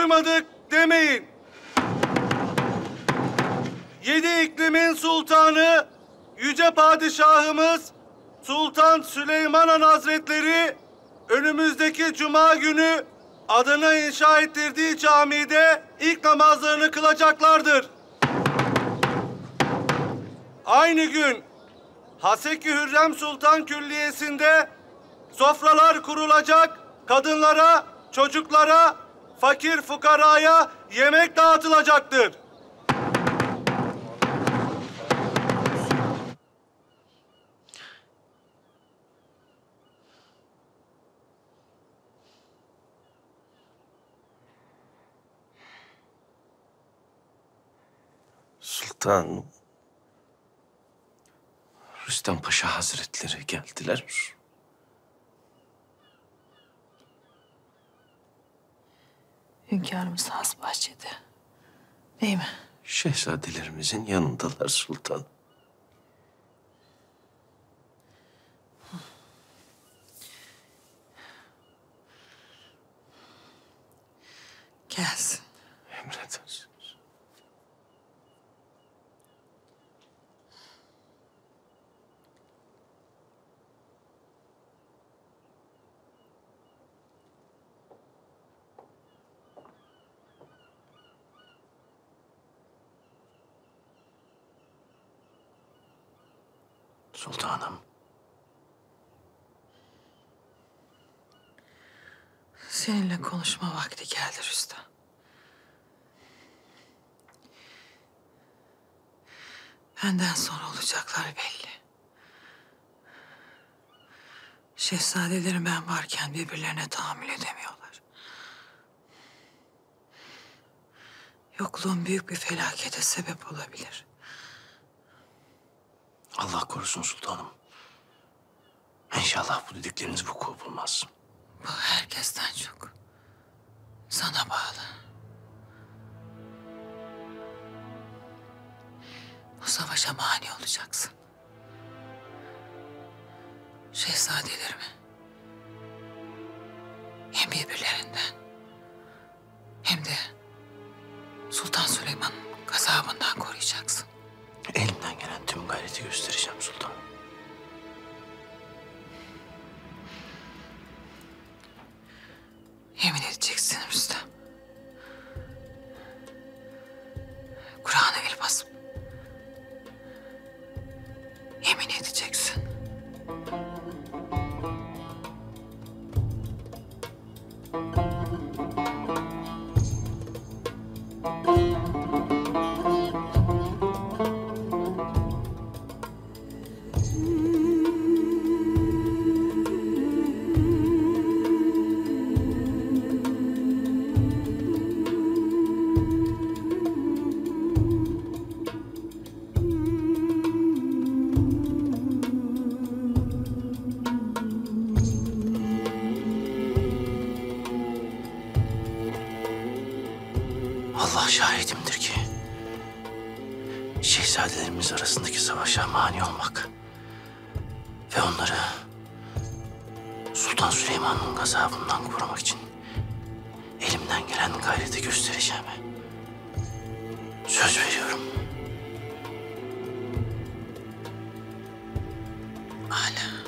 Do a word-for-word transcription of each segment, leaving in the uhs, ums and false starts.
duymadık demeyin. Yedi iklimin sultanı, yüce padişahımız Sultan Süleyman Han Hazretleri önümüzdeki cuma günü adına inşa ettirdiği camide ilk namazlarını kılacaklardır. Aynı gün Haseki Hürrem Sultan Külliyesi'nde sofralar kurulacak, kadınlara, çocuklara, fakir fukaraya yemek dağıtılacaktır. Sultanım, Rüstem Paşa Hazretleri geldiler. Hünkârımız has bahçede. Değil mi? Şehzadelerimizin yanındalar sultan. Gelsin. Emredersiniz. Sultanım. Seninle konuşma vakti geldi Rüstem. Benden sonra olacaklar belli. Şehzadelerim ben varken birbirlerine tahammül edemiyorlar. Yokluğum büyük bir felakete sebep olabilir. Allah korusun sultanım. İnşallah bu dedikleriniz vuku bulmaz. Bu herkesten çok sana bağlı. Bu savaşa mani olacaksın. Şehzadelerimi hem birbirlerinden hem de Sultan Süleyman'ın gazabından koruyacaksın. Elimden gelen tüm gayreti göstereceğim sultanım. Yemin edeceksin Rüstem. Kur'an'a el basıp yemin edeceksin. Allah şahidimdir ki şehzadelerimiz arasındaki savaşa mani olmak ve onları Sultan Süleyman'ın gazabından korumak için elimden gelen gayreti göstereceğime söz veriyorum. Hala.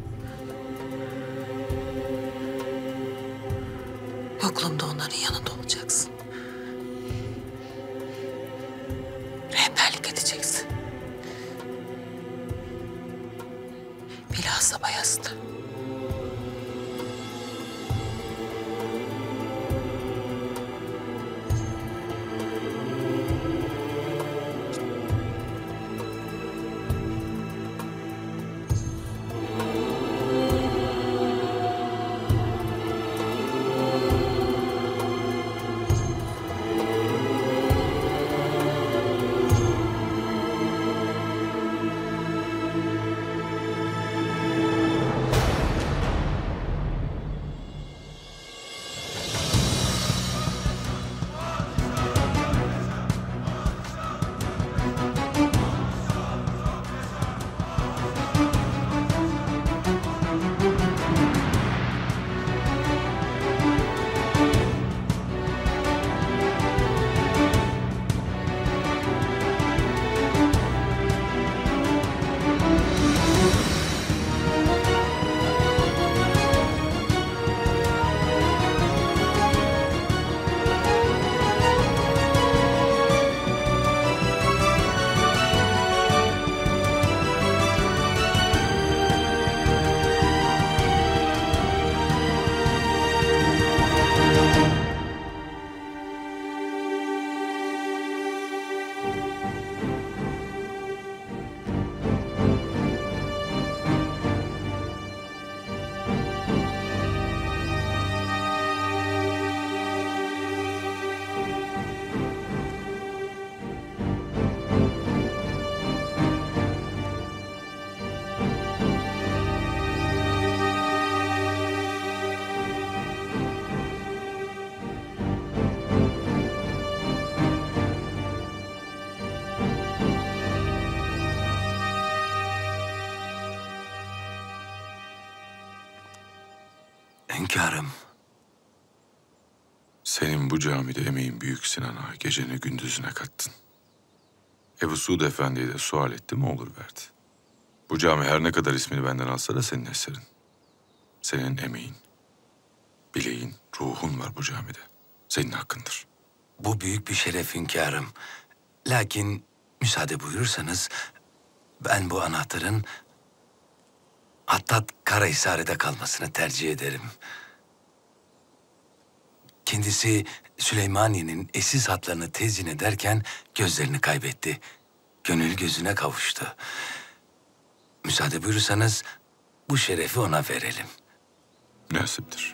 Yokluğumda onların yanında olacaksın. Rehberlik edeceksin. Bilhassa Bayezid'e. hünkârım. Senin bu camide emeğin büyük Sinan Ağa. Geceni gündüzüne kattın. Ebu Suud Efendi'ye de sual etti mi olur verdi. Bu cami her ne kadar ismini benden alsa da senin eserin. Senin emeğin, bileğin, ruhun var bu camide. Senin hakkındır. Bu büyük bir şeref hünkârım. Lakin müsaade buyurursanız ben bu anahtarın Hattat Karahisar'da kalmasını tercih ederim. Kendisi Süleymaniye'nin eşsiz hatlarını tezyin ederken gözlerini kaybetti. Gönül gözüne kavuştu. Müsaade buyurursanız bu şerefi ona verelim. Münasiptir.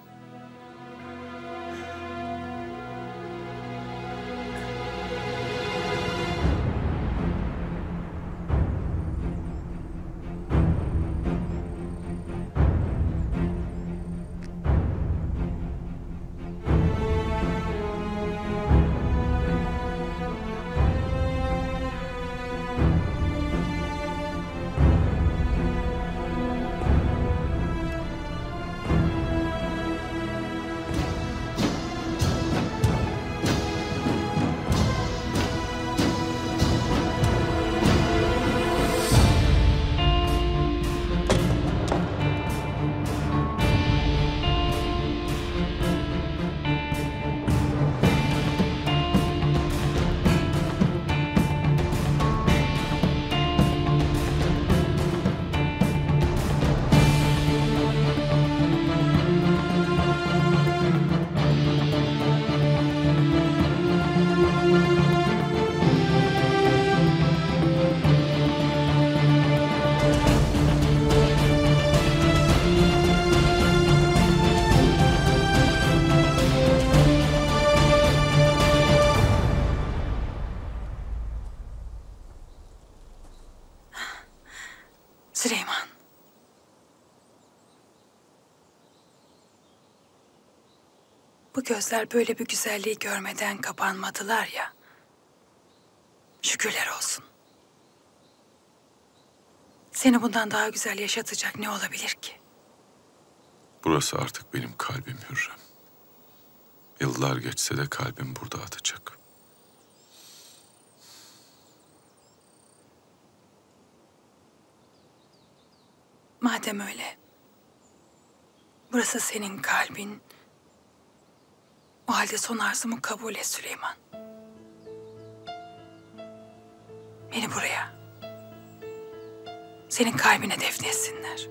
Süleyman. Bu gözler böyle bir güzelliği görmeden kapanmadılar ya. Şükürler olsun. Seni bundan daha güzel yaşatacak ne olabilir ki? Burası artık benim kalbim Hürrem. Yıllar geçse de kalbim burada atacak. Madem öyle, burası senin kalbin. O halde son arzumu kabul et Süleyman. Beni buraya, senin kalbine defnetsinler.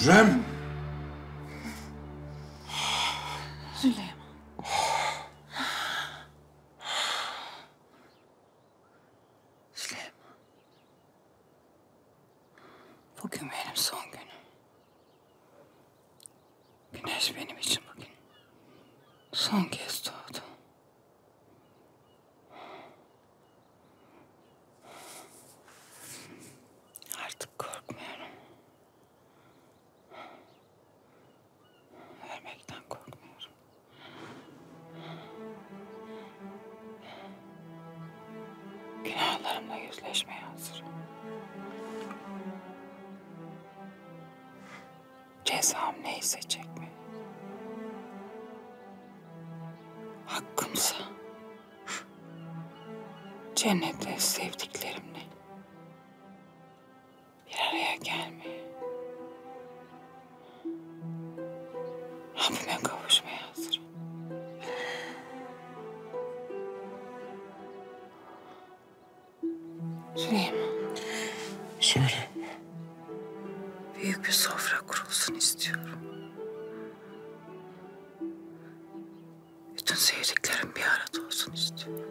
Hürrem! Süleyman. Süleyman. Bugün benim son günüm. Güneş benim için bugün son kez doğdu. Artık korkmuyorum. Ölmekten korkmuyorum. Günahlarımla yüzleşmeye hazırım. Cezam neyse çekme. Hakkımsa cennette sevdiklerimle bir araya gelmeye, Rabbime kavuşmaya hazırım. Süleyman. Söyle. Büyük bir sofra kurulsun istiyorum. Bütün sevdiklerim bir arada olsun istiyorum.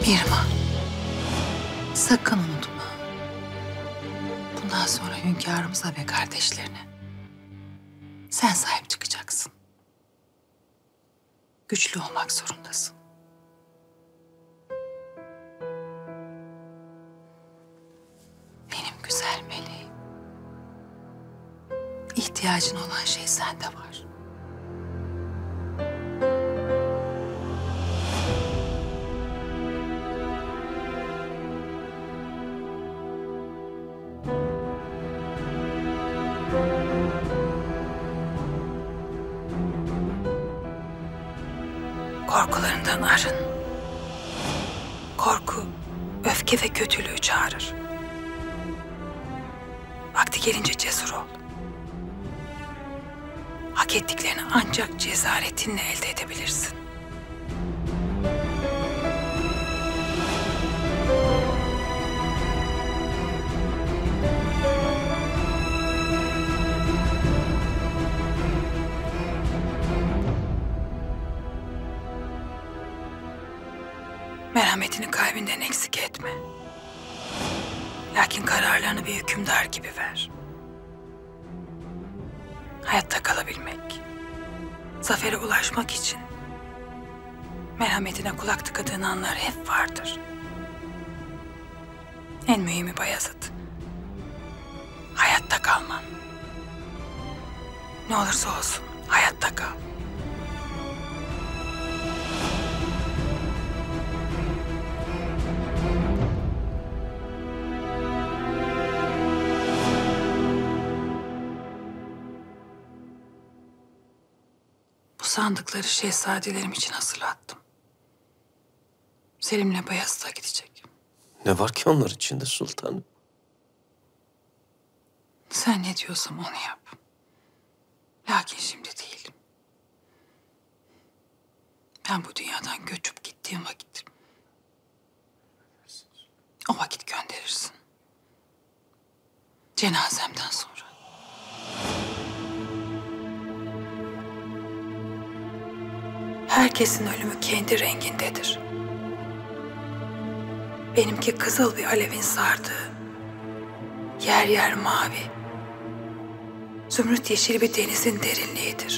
Mirma, sakın unutma. Bundan sonra hünkârımıza ve kardeşlerine sen sahip çıkacaksın. Güçlü olmak zorundasın. Benim güzel meleğim. İhtiyacın olan şey sende var. Korkularından arın. Korku, öfke ve kötülüğü çağırır. Vakti gelince cesur ol. Hak ettiklerini ancak cesaretinle elde edebilirsin. Merhametini kalbinden eksik etme. Lakin kararlarını bir hükümdar gibi ver. Hayatta kalabilmek, zafere ulaşmak için merhametine kulak tıkadığın anlar hep vardır. En mühimi Bayezid, hayatta kalman. Ne olursa olsun hayatta kal. Sandıkları şehzadelerim için hazırlattım. Selim'le Bayezid'e gidecek. Ne var ki onlar içinde sultanım? Sen ne diyorsam onu yap. Lakin şimdi değil. Ben bu dünyadan göçüp gittiğim vakit... o vakit gönderirsin. Cenazemden sonra. Herkesin ölümü kendi rengindedir. Benimki kızıl bir alevin sardığı, yer yer mavi, zümrüt yeşil bir denizin derinliğidir.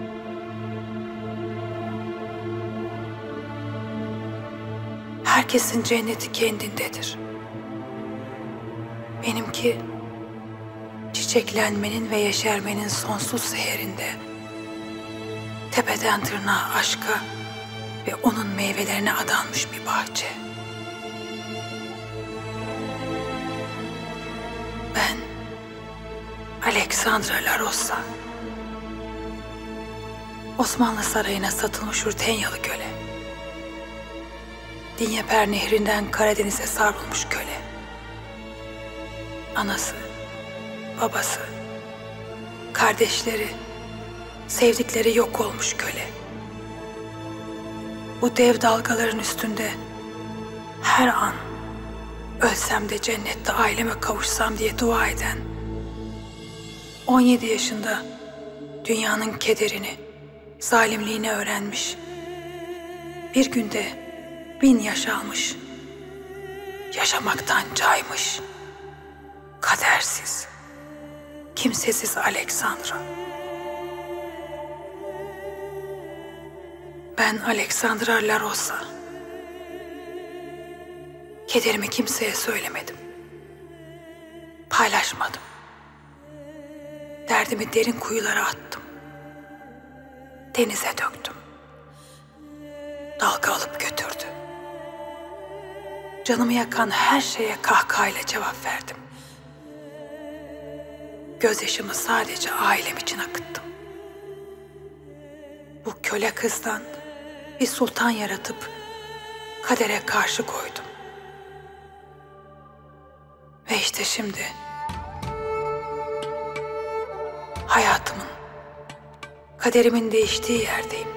Herkesin cenneti kendindedir. Benimki çiçeklenmenin ve yeşermenin sonsuz seherinde, tepeden tırnağa aşka ve onun meyvelerine adanmış bir bahçe. Ben Aleksandra La Rosa, Osmanlı Sarayı'na satılmış Urtenyalı köle. Dinyeper Nehri'nden Karadeniz'e savrulmuş köle. Anası, babası, kardeşleri, sevdikleri yok olmuş köle. Bu dev dalgaların üstünde her an ölsem de cennette aileme kavuşsam diye dua eden, on yedi yaşında dünyanın kederini, zalimliğini öğrenmiş, bir günde bin yaş almış, yaşamaktan caymış, kadersiz, kimsesiz Aleksandra. Ben Aleksandra La Rosa. Kederimi kimseye söylemedim. Paylaşmadım. Derdimi derin kuyulara attım. Denize döktüm. Dalga alıp götürdü. Canımı yakan her şeye kahkahayla cevap verdim. Gözyaşımı sadece ailem için akıttım. Bu köle kızdan bir sultan yaratıp kadere karşı koydum. Ve işte şimdi hayatımın, kaderimin değiştiği yerdeyim.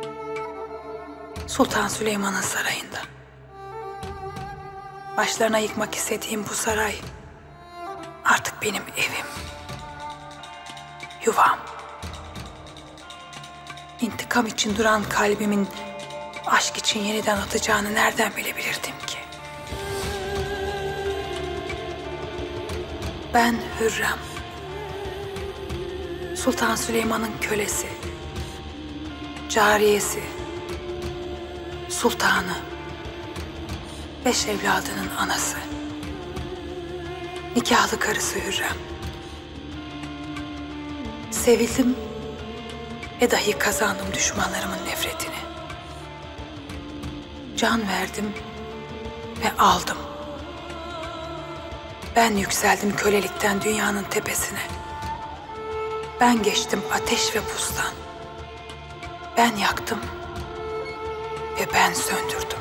Sultan Süleyman'ın sarayında. Başlarına yıkmak istediğim bu saray artık benim evim, yuvam. İntikam için duran kalbimin aşk için yeniden atacağını nereden bilebilirdim ki? Ben Hürrem. Sultan Süleyman'ın kölesi. Cariyesi. Sultanı. Beş evladının anası. Nikahlı karısı Hürrem. Sevildim ve dahi kazandım düşmanlarımın nefretini. Can verdim ve aldım. Ben yükseldim kölelikten dünyanın tepesine. Ben geçtim ateş ve buzdan. Ben yaktım ve ben söndürdüm.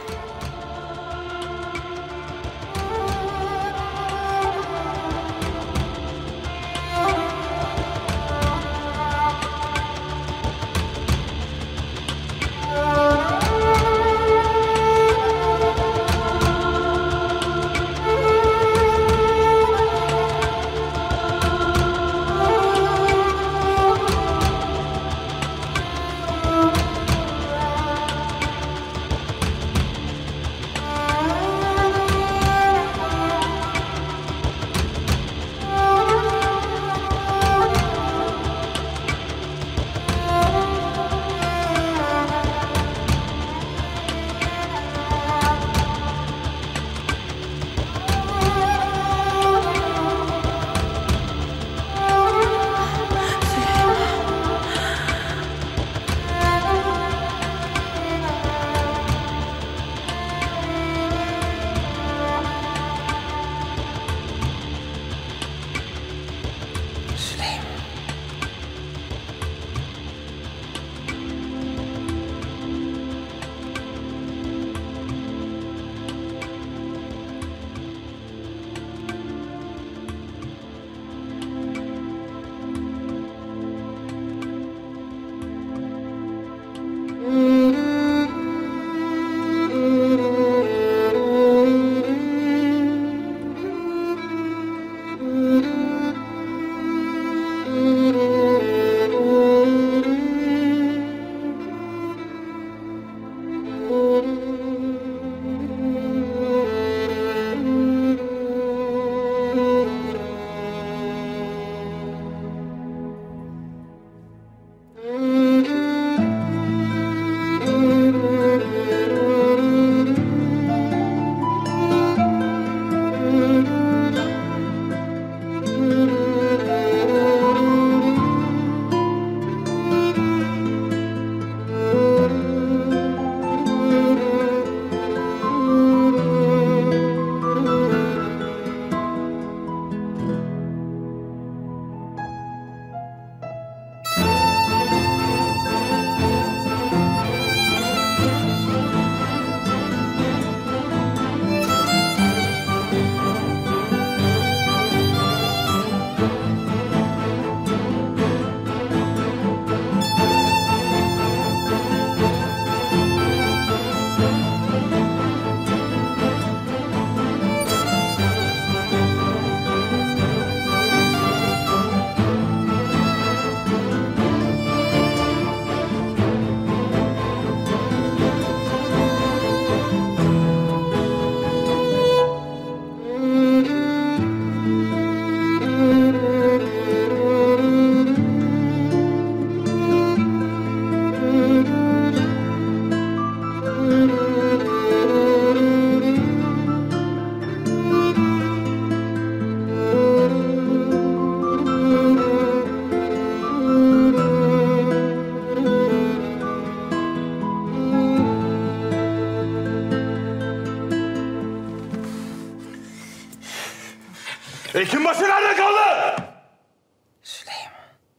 Hekimbaşı nerede kaldı? Süleyman.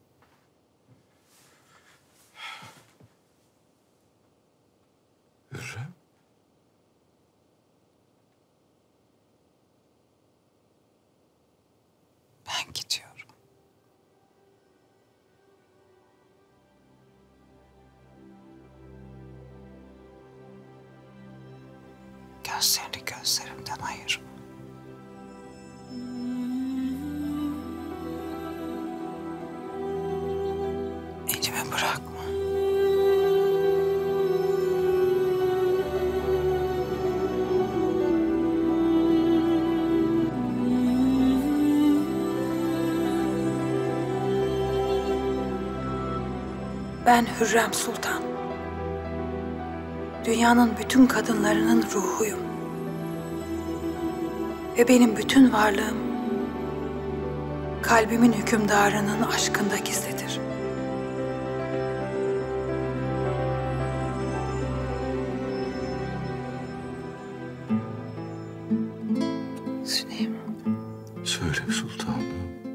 Hürrem? Ben gidiyorum. Gözlerini gözlerimden ayırma. Elimi bırakma. Ben Hürrem Sultan. Dünyanın bütün kadınlarının ruhuyum. Ve benim bütün varlığım kalbimin hükümdarının aşkında gizlidir. Süleyman, Söyle sultanım.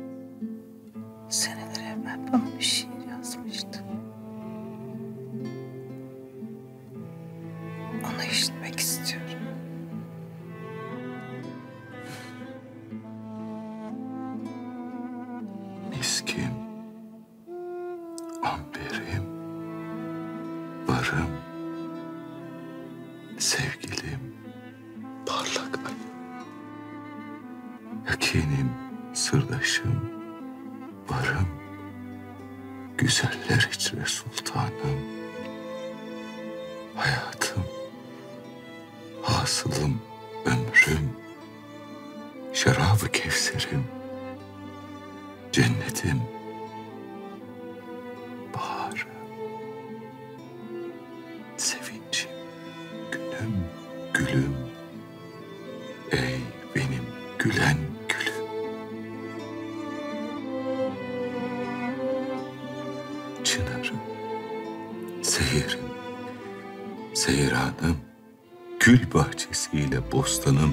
seneler evvel bana bir şiir yazmıştı. Onu işitmek istiyorum. Miskim, amberim, barım, sevgilim, parlak ayım, yakinim, sırdaşım, varım, güzeller içre sultanım, hayatım, hasılım, ömrüm, şarabı kevserim, cennetim, baharım, sevincim, günüm, gülüm, ey benim gülen gülüm. Çınarım, seyirim, seyranım, gül bahçesiyle bostanım,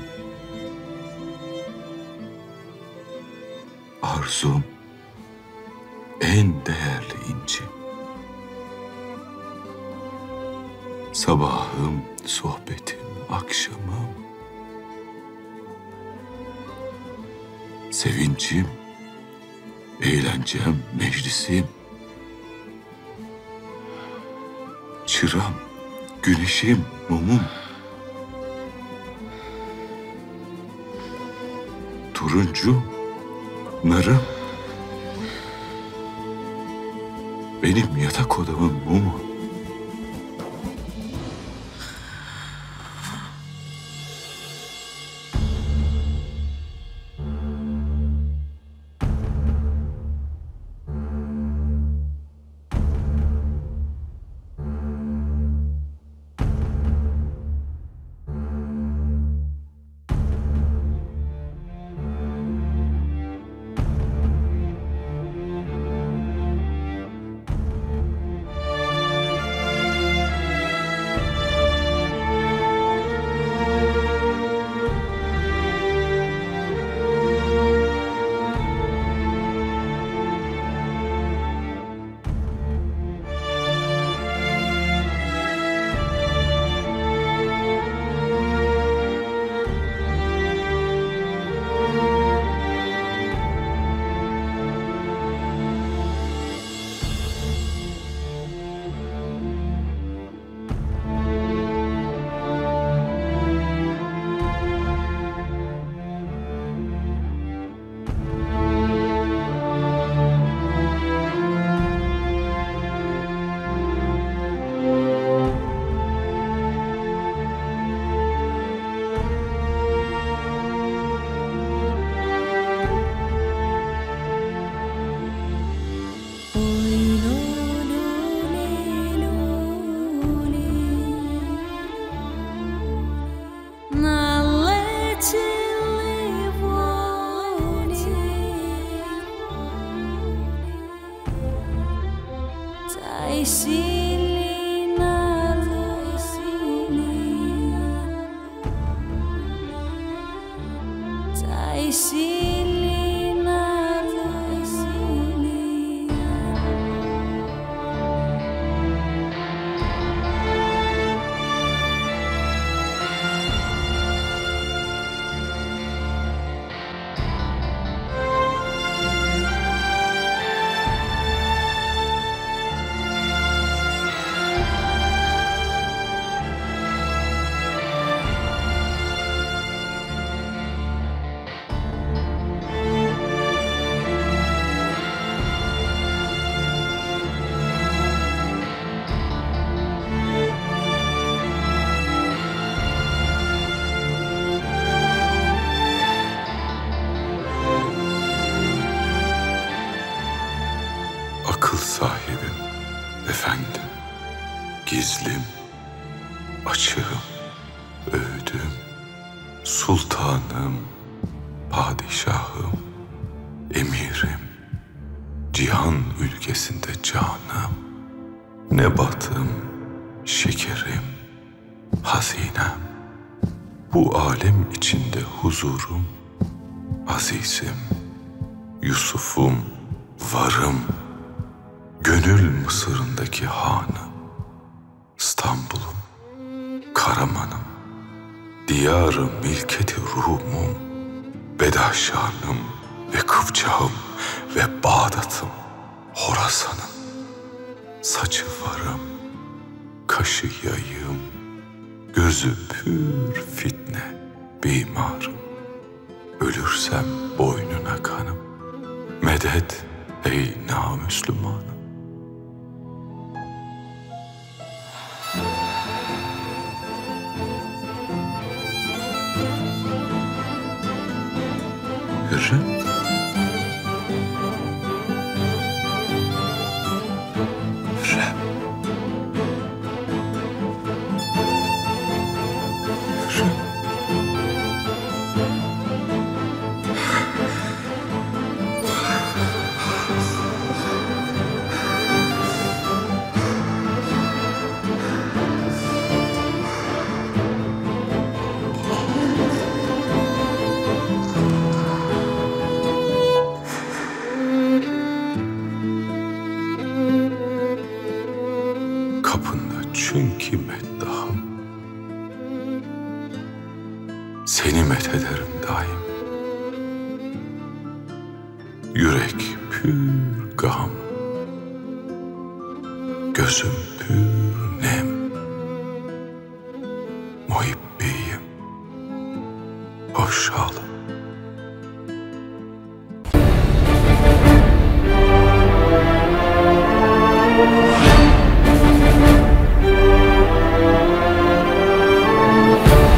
arzum, en değerli inci. Sabahım, sohbetim, akşamım. Sevincim, eğlencem, meclisim. Çıram, güneşim, mumum. Turuncu, narım. Benim yatak odamın mumu. gizlim, açığım, öğüdüm, sultanım, padişahım, emirim, cihan ülkesinde canım, nebatım, şekerim, hazinem, bu alem içinde huzurum, azizim, Yusuf'um, varım, gönül Mısır'ındaki hanım, İstanbul'um, Karaman'ım, diyarı milketi Rum'um, Bedaşan'ım ve Kıpçağım ve Bağdat'ım, Horasan'ım, saçı varım, kaşı yayım, gözü pür fitne, bimarım, ölürsem boynuna kanım, medet ey namüslümanım. Hürrem? Hürrem. Hürrem. Kapında çünkü meddahım, seni methederim daim. Yürek pür gam, gözüm pür